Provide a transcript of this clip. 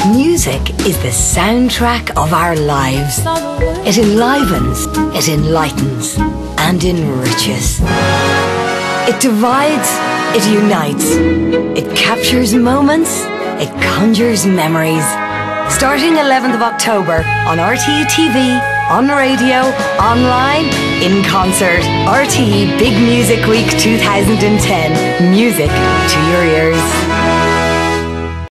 Music is the soundtrack of our lives. It enlivens, it enlightens, and enriches. It divides, it unites, it captures moments, it conjures memories. Starting 11th of October on RTE TV, on radio, online, in concert. RTE Big Music Week 2010. Music to your ears.